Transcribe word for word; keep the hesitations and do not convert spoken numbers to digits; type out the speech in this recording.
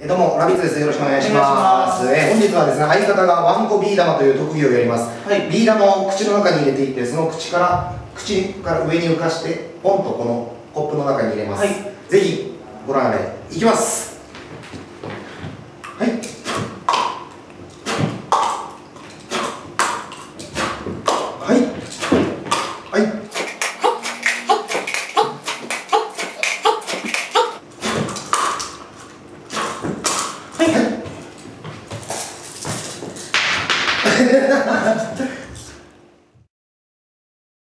えどうも、ラビッツです。よろしくお願いしお願まいします。 す。え本日はですね、相方がワンコビー玉という特技をやります。 はい、 ビー玉を口の中に入れていって、その口から口から上に浮かして、ポンとこのコップの中に入れます。はい、ぜひご覧あれ。いきます。はい。はい。はい。はい。